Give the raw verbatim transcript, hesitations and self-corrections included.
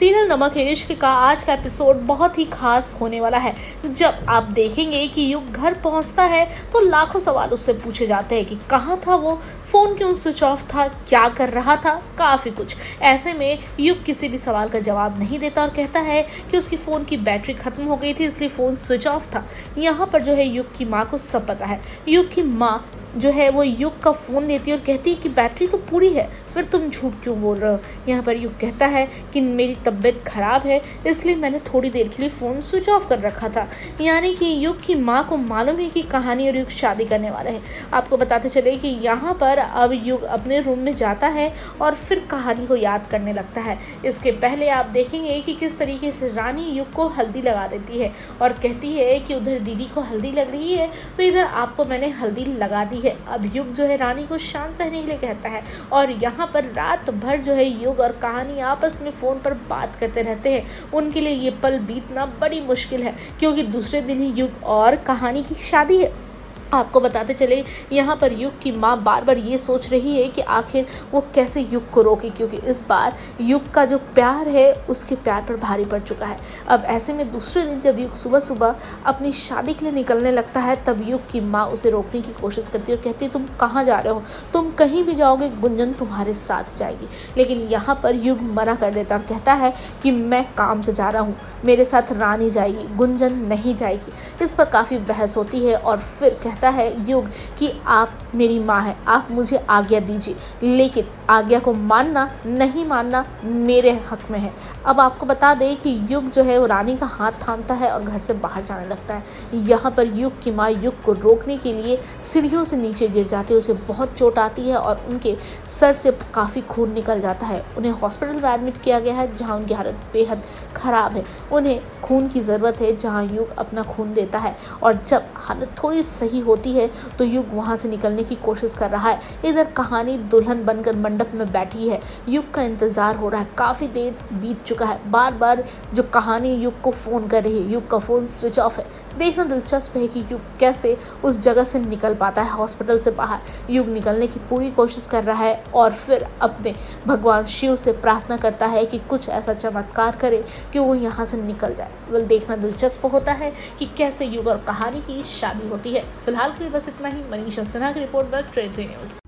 Serial नमक है इश्क का आज का एपिसोड बहुत ही खास होने वाला है। जब आप देखेंगे कि युग घर पहुंचता है तो लाखों सवाल उससे पूछे जाते हैं कि कहाँ था वो, फोन क्यों स्विच ऑफ था, क्या कर रहा था, काफी कुछ। ऐसे में युग किसी भी सवाल का जवाब नहीं देता और कहता है कि उसकी फोन की बैटरी खत्म हो गई थी इसलिए फोन स्विच ऑफ था। यहाँ पर जो है युग की माँ को सब पता है। युग की माँ जो है वो युग का फ़ोन लेती है और कहती है कि बैटरी तो पूरी है, फिर तुम झूठ क्यों बोल रहे हो। यहाँ पर युग कहता है कि मेरी तबीयत ख़राब है इसलिए मैंने थोड़ी देर के लिए फ़ोन स्विच ऑफ कर रखा था। यानी कि युग की माँ को मालूम है कि कहानी और युग शादी करने वाले हैं। आपको बताते चले कि यहाँ पर अब युग अपने रूम में जाता है और फिर कहानी को याद करने लगता है। इसके पहले आप देखेंगे कि किस तरीके से रानी युग को हल्दी लगा देती है और कहती है कि उधर दीदी को हल्दी लग रही है तो इधर आपको मैंने हल्दी लगा दी है। अब युग जो है रानी को शांत रहने के लिए कहता है और यहाँ पर रात भर जो है युग और कहानी आपस में फ़ोन पर बात करते रहते हैं। उनके लिए ये पल बीतना बड़ी मुश्किल है क्योंकि दूसरे दिन ही युग और कहानी की शादी है। आपको बताते चले यहाँ पर युग की माँ बार बार ये सोच रही है कि आखिर वो कैसे युग को रोके, क्योंकि इस बार युग का जो प्यार है उसके प्यार पर भारी पड़ चुका है। अब ऐसे में दूसरे दिन जब युग सुबह सुबह अपनी शादी के लिए निकलने लगता है तब युग की माँ उसे रोकने की कोशिश करती है और कहती है तुम कहाँ जा रहे हो, तुम कहीं भी जाओगे गुंजन तुम्हारे साथ जाएगी। लेकिन यहाँ पर युग मना कर देता और कहता है कि मैं काम से जा रहा हूँ, मेरे साथ रानी जाएगी, गुंजन नहीं जाएगी। इस पर काफ़ी बहस होती है और फिर कहता है युग कि आप मेरी माँ है, आप मुझे आज्ञा दीजिए, लेकिन आज्ञा को मानना नहीं मानना मेरे हक में है। अब आपको बता दें कि युग जो है वो रानी का हाथ थामता है और घर से बाहर जाने लगता है। यहाँ पर युग की माँ युग को रोकने के लिए सीढ़ियों से नीचे गिर जाती है, उसे बहुत चोट आती है और उनके सर से काफ़ी खून निकल जाता है। उन्हें हॉस्पिटल में एडमिट किया गया है जहाँ उनकी हालत बेहद ख़राब है। उन्हें खून की ज़रूरत है जहाँ युग अपना खून देता है और जब हालत थोड़ी सही होती है तो युग वहाँ से निकलने की कोशिश कर रहा है। इधर कहानी दुल्हन बनकर मंडप में बैठी है, युग का इंतज़ार हो रहा है, काफ़ी देर बीत चुका है। बार बार जो कहानी युग को फ़ोन कर रही है, युग का फ़ोन स्विच ऑफ है। देखना दिलचस्प है कि युग कैसे उस जगह से निकल पाता है हॉस्पिटल से बाहर। युग निकलने की पूरी कोशिश कर रहा है और फिर अपने भगवान शिव से प्रार्थना करता है कि कुछ ऐसा चमत्कार करे कि वो यहाँ से निकल जाए। वेल देखना दिलचस्प होता है कि कैसे युग और कहानी की शादी होती है। फिलहाल के लिए बस इतना ही। मनीषा सिन्हा की रिपोर्ट पर ट्रेड न्यूज़।